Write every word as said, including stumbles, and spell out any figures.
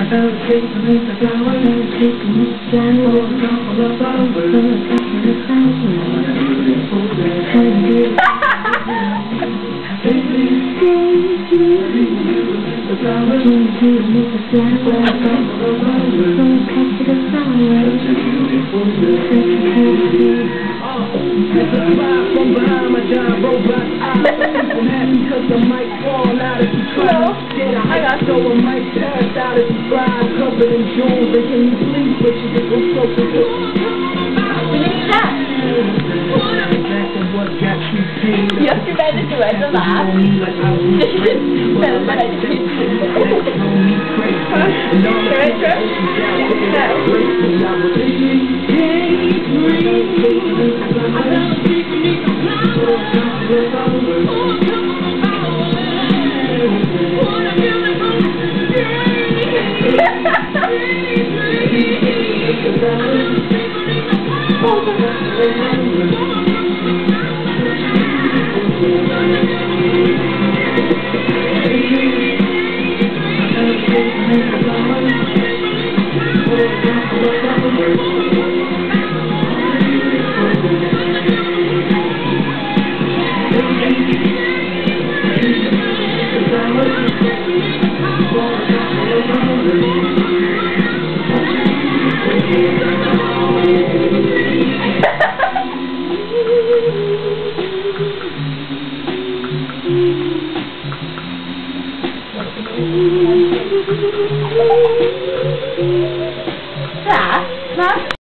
From behind my giant robot eyes, I'm happy cause the mic fall out if you cry. Scared I got so I might pass out if you fly. Covered in jewels, they can you please, but you just go so for this. Jag skulle välja så är det va? Men men det är